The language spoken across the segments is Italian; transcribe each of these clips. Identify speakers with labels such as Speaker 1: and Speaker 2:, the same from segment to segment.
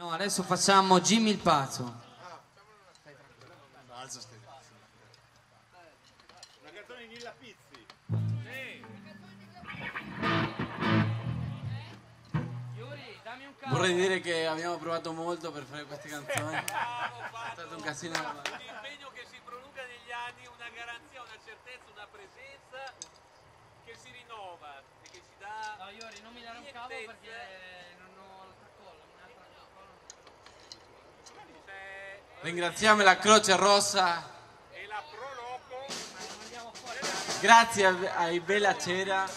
Speaker 1: No, adesso facciamo Jimmy il pazzo.
Speaker 2: Una canzone di Nilla Pizzi.
Speaker 3: Vorrei dire che abbiamo provato molto per fare queste canzoni. È stato un casino.
Speaker 4: Un impegno che si prolunga negli anni, una garanzia, una certezza, una presenza che si rinnova e che ci dà.
Speaker 1: No, Iori, non mi dare un cavo perché non ho la tracolla,
Speaker 3: Ringraziamo la Croce Rossa.
Speaker 4: E la Proloco.
Speaker 3: Grazie ai Bella Cera.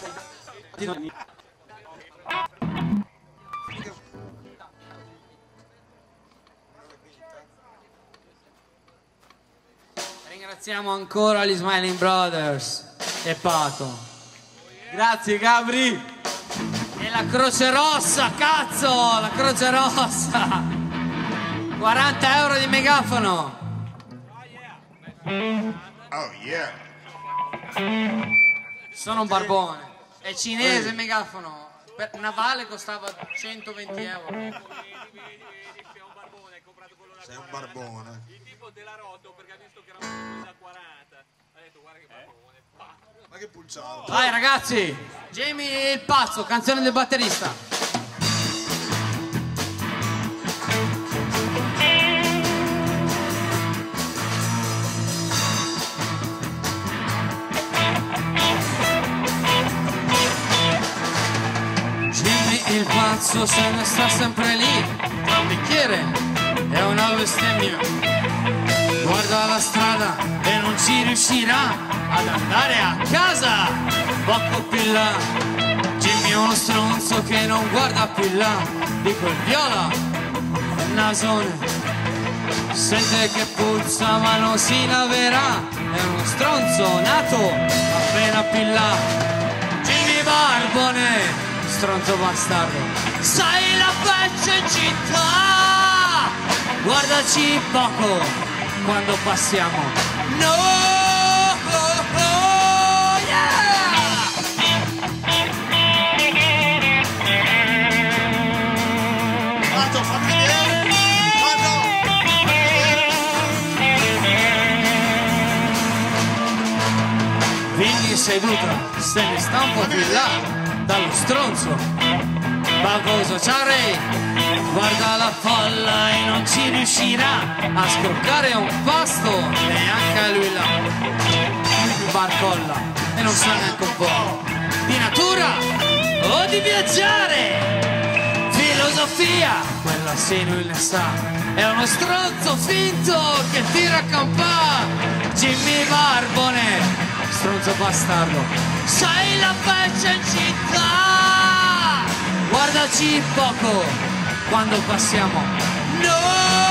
Speaker 1: Ringraziamo ancora gli Smiling Brothers e Pato.
Speaker 3: Grazie Gabri.
Speaker 1: E la Croce Rossa, cazzo, la Croce Rossa. 40 euro di megafono.
Speaker 2: Oh yeah.
Speaker 1: Sono un barbone. È cinese il megafono. Per navale costava 120 euro.
Speaker 4: Vedi, sei un barbone, hai comprato quello da 40.
Speaker 2: Sei un barbone.
Speaker 4: Il tipo della Rotto perché ha visto che eravamo quelli da 40. Ha detto guarda che barbone.
Speaker 2: Ma che pulciano.
Speaker 1: Vai ragazzi, Jamie il pazzo, canzone del batterista. Jimmy il pazzo se ne sta sempre lì, tra un bicchiere e una bestemmia. Guarda la strada e non ci riuscirà ad andare a casa. Poco più in là, Jimmy è uno stronzo che non guarda più in là di quel viola e nasone. Sente che puzza ma non si laverà, è uno stronzo nato appena più in là. Jimmy Barbone, stronzo bastardo, sai la faccia in città, guardaci poco quando passiamo. No, yeah!
Speaker 2: Pato, fammi vedere.
Speaker 1: Vigni seduta, se ne sta un po' più in là dallo stronzo bavoso. Ciao Ray, guarda la folla e non ci riuscirà a scroccare un pasto neanche a lui là. Barcolla e non sa neanche un po' di natura o di viaggiare. Filosofia, quella sì lui ne sa, è uno stronzo finto che tira a campà. Jimmy Barbone, stronzo bastardo, sai la faccia in città, guardaci poco quando passiamo. No!